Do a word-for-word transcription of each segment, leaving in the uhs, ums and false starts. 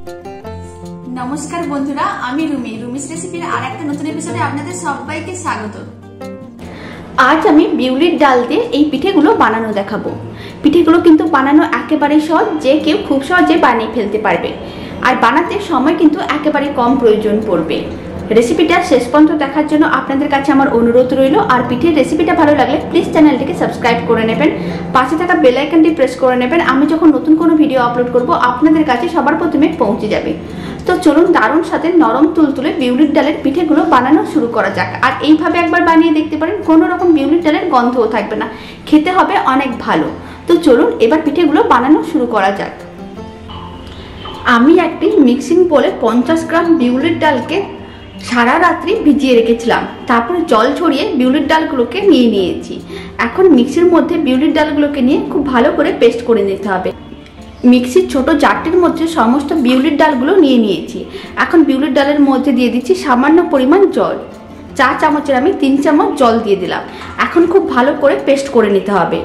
নমস্কার বন্ধুরা, আমি রুমি রুমিস রেসিপির আর একটা নতুন এপিসোডে আপনাদের সবাইকে স্বাগত। আজ আমি বিউলির ডাল দিয়ে এই পিঠেগুলো বানানো দেখাবো। পিঠেগুলো কিন্তু বানানো একেবারেই সহজ, যে কেউ খুব সহজে বানিয়ে ফেলতে পারবে, আর বানাতে সময় কিন্তু একেবারে কম প্রয়োজন পড়বে। রেসিপিটা শেষ পর্যন্ত দেখার জন্য আপনাদের কাছে আমার অনুরোধ রইল। আর পিঠের রেসিপিটা ভালো লাগলে প্লিজ চ্যানেলটিকে সাবস্ক্রাইব করে নেবেন, পাশে থাকা বেল আইকনটি প্রেস করে নেবেন। আমি যখন নতুন কোনো ভিডিও আপলোড করব আপনাদের কাছে সবার প্রথমে পৌঁছে যাবে। তো চলুন দারুণ সাথে নরম তুলতুলে বিউলির ডালের পিঠেগুলো বানানো শুরু করা যাক। আর এইভাবে একবার বানিয়ে দেখতে পারেন, কোনো রকম বিউলির ডালের গন্ধও থাকবে না, খেতে হবে অনেক ভালো। তো চলুন এবার পিঠেগুলো বানানো শুরু করা যাক। আমি একটি মিক্সিং বোলে পঞ্চাশ গ্রাম বিউলির ডালকে সারা রাত্রি ভিজিয়ে রেখেছিলাম, তারপরে জল ছড়িয়ে বিউলির ডালগুলোকে নিয়ে নিয়েছি। এখন মিক্সির মধ্যে বিউলির ডালগুলোকে নিয়ে খুব ভালো করে পেস্ট করে নিতে হবে। মিক্সির ছোট জারটির মধ্যে সমস্ত বিউলির ডালগুলো নিয়ে নিয়েছি। এখন বিউলির ডালের মধ্যে দিয়ে দিচ্ছি সামান্য পরিমাণ জল, চা চামচের আমি তিন চামচ জল দিয়ে দিলাম। এখন খুব ভালো করে পেস্ট করে নিতে হবে।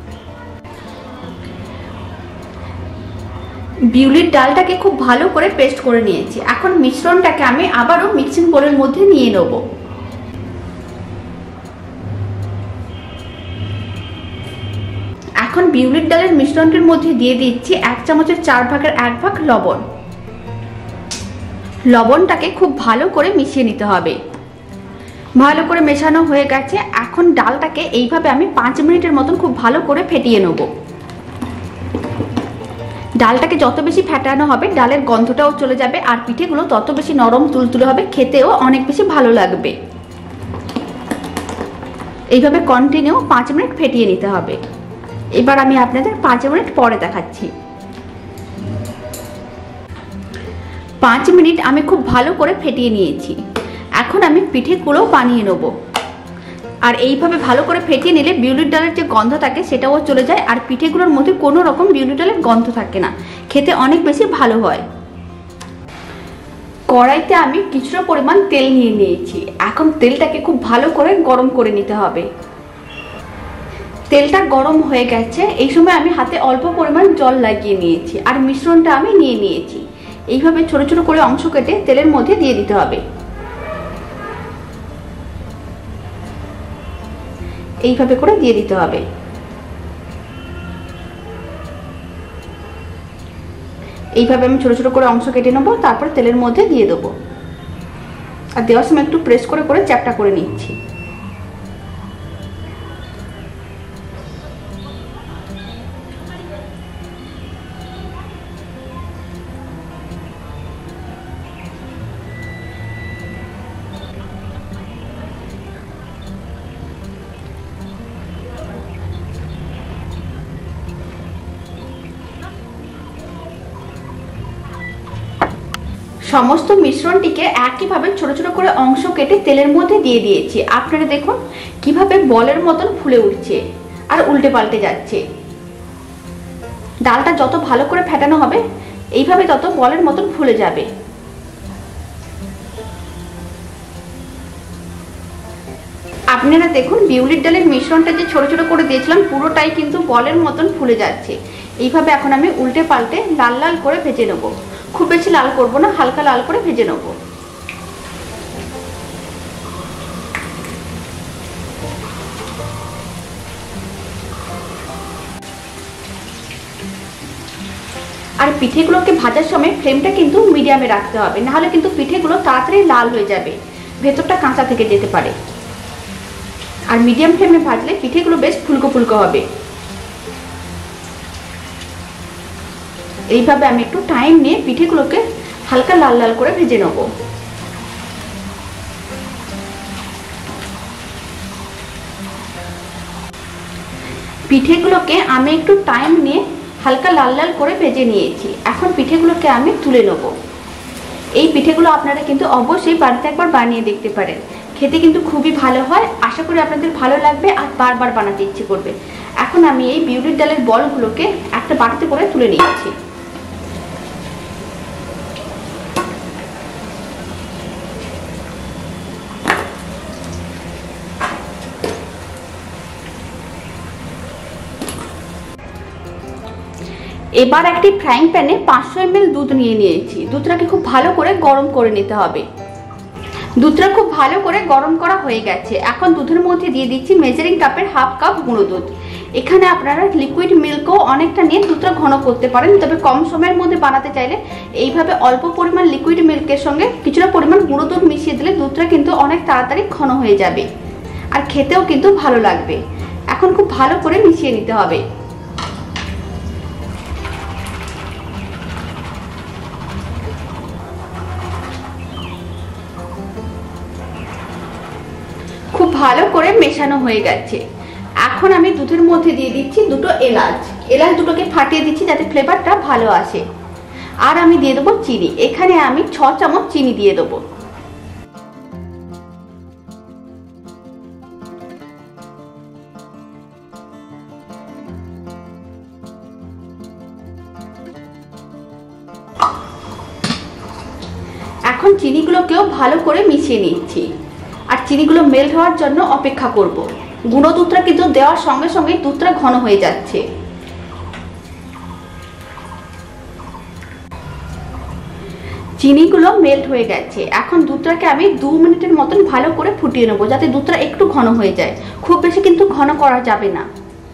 বিউলির ডালটাকে খুব ভালো করে পেস্ট করে নিয়েছি। এখন মিশ্রণটাকে আমি আবারও মিক্সিং বোলের মধ্যে নিয়ে নেব। এখন বিউলির ডালের মিশ্রণটির মধ্যে দিয়ে দিচ্ছি এক চামচের চার ভাগের এক ভাগ লবণ। লবণটাকে খুব ভালো করে মিশিয়ে নিতে হবে। ভালো করে মেশানো হয়ে গেছে। এখন ডালটাকে এইভাবে আমি পাঁচ মিনিটের মতন খুব ভালো করে ফেটিয়ে নেব। ডালটাকে যত বেশি ফেটানো হবে ডালের গন্ধটাও চলে যাবে, আর পিঠেগুলো তত বেশি নরম তুলতুলে হবে, খেতেও অনেক বেশি ভালো লাগবে। এইভাবে কন্টিনিউ পাঁচ মিনিট ফেটিয়ে নিতে হবে। এবার আমি আপনাদের পাঁচ মিনিট পরে দেখাচ্ছি। পাঁচ মিনিট আমি খুব ভালো করে ফেটিয়ে নিয়েছি। এখন আমি পিঠেগুলো বানিয়ে নেব। আর এইভাবে ভালো করে ফেটিয়ে নিলে বিউলির ডালের যে গন্ধ থাকে সেটাও চলে যায়, আর পিঠেগুলোর মধ্যে কোনো রকম বিউলির ডালের গন্ধ থাকে না, খেতে অনেক বেশি ভালো হয়। কড়াইতে আমি কিছুটা পরিমাণ তেল নিয়ে নিয়েছি। এখন তেলটাকে খুব ভালো করে গরম করে নিতে হবে। তেলটা গরম হয়ে গেছে। এই সময় আমি হাতে অল্প পরিমাণ জল লাগিয়ে নিয়েছি, আর মিশ্রণটা আমি নিয়ে নিয়েছি। এইভাবে ছোট ছোট করে অংশ কেটে তেলের মধ্যে দিয়ে দিতে হবে। এইভাবে করে দিয়ে দিতে হবে। এইভাবে আমি ছোট ছোট করে অংশ কেটে নেবো, তারপর তেলের মধ্যে দিয়ে দেবো। আর দেওয়ার সময় একটু প্রেস করে করে চ্যাপটা করে নিচ্ছি। সমস্ত মিশ্রণটিকে একইভাবে ছোট ছোট করে অংশ কেটে তেলের মধ্যে দিয়ে দিয়েছি। আপনারা দেখুন কিভাবে বলের মতন ফুলে উঠছে আর উল্টে পাল্টে যাচ্ছে। ডালটা যত ভালো করে ফেটানো হবে এইভাবে তত বলের মতন ফুলে যাবে। আপনারা দেখুন বিউলির ডালের মিশ্রণটা যে ছোট ছোট করে দিয়েছিলাম পুরোটাই কিন্তু বলের মতন ফুলে যাচ্ছে। এইভাবে এখন আমি উল্টে পাল্টে লাল লাল করে ভেজে নেব। খুব বেশি লাল করব না, হালকা লাল করে ভেজে নেব। আর পিঠেগুলোকে ভাজার সময় ফ্লেমটা কিন্তু মিডিয়ামে রাখতে হবে, নাহলে কিন্তু পিঠেগুলো তাড়াতাড়ি লাল হয়ে যাবে, ভেতরটা কাঁচা থেকে যেতে পারে। আর মিডিয়াম ফ্লেমে ভাজলে পিঠেগুলো বেশ ফুলকো ফুলকো হবে। এইভাবে আমি একটু টাইম নিয়ে পিঠেগুলোকে হালকা লাল লাল করে ভেজে নেব। পিঠেগুলোকে আমি একটু টাইম নিয়ে হালকা লাল লাল করে ভেজে নিয়েছি। এখন পিঠেগুলোকে আমি তুলে নেব। এই পিঠেগুলো আপনারা কিন্তু অবশ্যই বাড়িতে একবার বানিয়ে দেখতে পারেন, খেতে কিন্তু খুবই ভালো হয়। আশা করি আপনাদের ভালো লাগবে আর বারবার বানাতে ইচ্ছে করবে। এখন আমি এই বিউলির ডালের বলগুলোকে একটা বাটিতে করে তুলে নিচ্ছি। এবার একটি ফ্রাইং প্যানে পাঁচশো এম এল দুধ নিয়ে নিয়েছি। দুধটাকে খুব ভালো করে গরম করে নিতে হবে। দুধটা খুব ভালো করে গরম করা হয়ে গেছে। এখন দুধের মধ্যে দিয়ে দিচ্ছি মেজারিং কাপের হাফ কাপ গুঁড়ো দুধ। এখানে আপনারা লিকুইড মিল্কও অনেকটা নিয়ে দুধটা ঘন করতে পারেন, তবে কম সময়ের মধ্যে বানাতে চাইলে এইভাবে অল্প পরিমাণ লিকুইড মিল্কের সঙ্গে কিছুটা পরিমাণ গুঁড়ো দুধ মিশিয়ে দিলে দুধটা কিন্তু অনেক তাড়াতাড়ি ঘন হয়ে যাবে আর খেতেও কিন্তু ভালো লাগবে। এখন খুব ভালো করে মিশিয়ে নিতে হবে। খুব ভালো করে মেশানো হয়ে গেছে। এখন আমি দুধের মধ্যে দিয়ে দিচ্ছি দুটো এলাচ। এলাচ দুটোকে ফাটিয়ে দিচ্ছি যাতে ফ্লেভারটা ভালো আসে। আর আমি দিয়ে দেবো চিনি। এখানে আমি ছ চামচ চিনি দিয়ে দেবো। এখন চিনিগুলোকেও ভালো করে মিশিয়ে নিচ্ছি আর চিনিগুলো মেল্ট হওয়ার জন্য অপেক্ষা করব। গুঁড়ো দুধটা কিন্তু দেওয়ার সঙ্গে সঙ্গে দুধটা ঘন হয়ে যাচ্ছে। চিনিগুলো মেল্ট হয়ে গেছে। এখন দুধটাকে আমি দু মিনিটের মতন ভালো করে ফুটিয়ে নেবো যাতে দুধটা একটু ঘন হয়ে যায়। খুব বেশি কিন্তু ঘন করা যাবে না।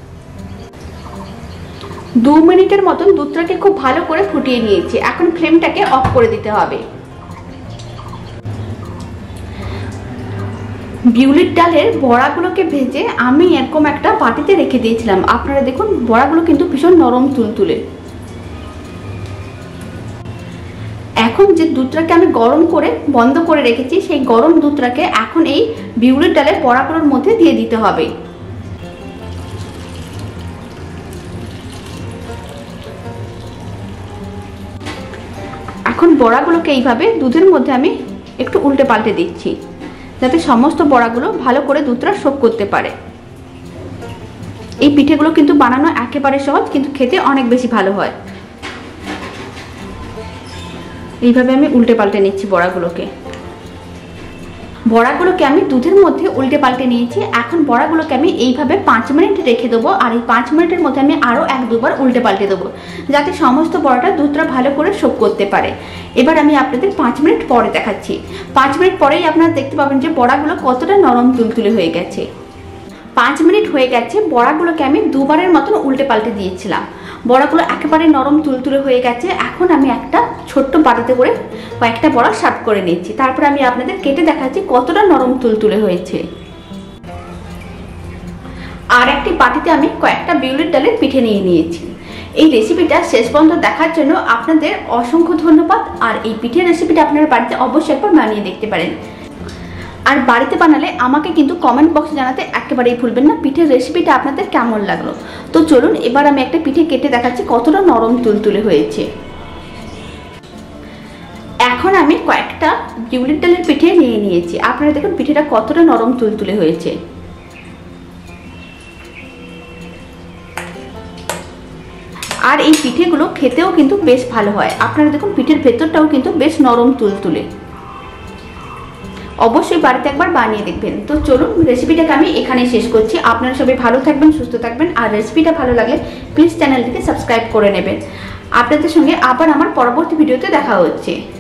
দু মিনিটের মতন দুধটাকে খুব ভালো করে ফুটিয়ে নিয়েছি। এখন ফ্লেমটাকে অফ করে দিতে হবে। বিউলির ডালের বড়াগুলোকে ভেজে আমি এরকম একটা বাটিতে রেখে দিয়েছিলাম। আপনারা দেখুন বড়াগুলো কিন্তু ভীষণ নরম তুলতুলে। এখন যে দুধটাকে আমি গরম করে বন্ধ করে রেখেছি সেই গরম দুধটাকে এখন এই বিউলির ডালের বড়াগুলোর মধ্যে দিয়ে দিতে হবে। এখন বড়াগুলোকে এইভাবে দুধের মধ্যে আমি একটু উল্টে পাল্টে দিচ্ছি যাতে সমস্ত বড়াগুলো ভালো করে দুধটা সোক করতে পারে। এই পিঠেগুলো কিন্তু বানানো একেবারে সহজ, কিন্তু খেতে অনেক বেশি ভালো হয়। এইভাবে আমি উল্টে পাল্টে নিচ্ছি বড়াগুলোকে। বড়াগুলোকে আমি দুধের মধ্যে উল্টে পাল্টে নিয়েছি। এখন বড়াগুলোকে আমি এইভাবে পাঁচ মিনিট রেখে দেবো আর এই পাঁচ মিনিটের মধ্যে আমি আরও এক দুবার উল্টে পাল্টে দেবো যাতে সমস্ত বড়াটা দুধটা ভালো করে সোক করতে পারে। এবার আমি আপনাদের পাঁচ মিনিট পরে দেখাচ্ছি। পাঁচ মিনিট পরেই আপনারা দেখতে পাবেন যে বড়াগুলো কতটা নরম তুলতুলে হয়ে গেছে। পাঁচ মিনিট হয়ে গেছে। বড়াগুলোকে আমি দুবারের মতন উল্টে পাল্টে দিয়েছিলাম। বড়াগুলো একেবারে নরম তুলতুলে হয়ে গেছে। এখন আমি একটা ছোট্ট বাটিতে করে কয়েকটা বড়া সার্ভ করে নিচ্ছি। তারপর আমি আপনাদের কেটে দেখাচ্ছি কতটা নরম তুলতুলে হয়েছে। আর একটি বাটিতে আমি কয়েকটা বিউলির ডালের পিঠে নিয়ে নিয়েছি। এই রেসিপিটা শেষ পর্যন্ত দেখার জন্য আপনাদের অসংখ্য ধন্যবাদ। আর এই পিঠের রেসিপিটা আপনারা বাড়িতে অবশ্যই একবার বানিয়ে দেখতে পারেন। আর বাড়িতে বানালে আমাকে কিন্তু কমেন্ট বক্সে জানাতে একেবারেই ভুলবেন না পিঠের রেসিপিটা আপনাদের কেমন লাগলো। তো চলুন এবার আমি একটা পিঠে কেটে দেখাচ্ছি কতটা নরম তুলতুলে হয়েছে। এখন আমি কয়েকটা বিউলির ডালের পিঠে নিয়ে নিয়েছি। আপনারা দেখুন পিঠেটা কতটা নরম তুলতুলে হয়েছে। আর এই পিঠেগুলো খেতেও কিন্তু বেশ ভালো হয়। আপনারা দেখুন পিঠের ভেতরটাও কিন্তু বেশ নরম তুলতুলে। অবশ্যই বাড়িতে একবার বানিয়ে দেখবেন। তো চলুন রেসিপিটাকে আমি এখানে শেষ করছি। আপনারা সবাই ভালো থাকবেন, সুস্থ থাকবেন। আর রেসিপিটা ভালো লাগলে প্লিজ চ্যানেলটিকে সাবস্ক্রাইব করে নেবেন। আপনাদের সঙ্গে আবার আমার পরবর্তী ভিডিওতে দেখা হচ্ছে।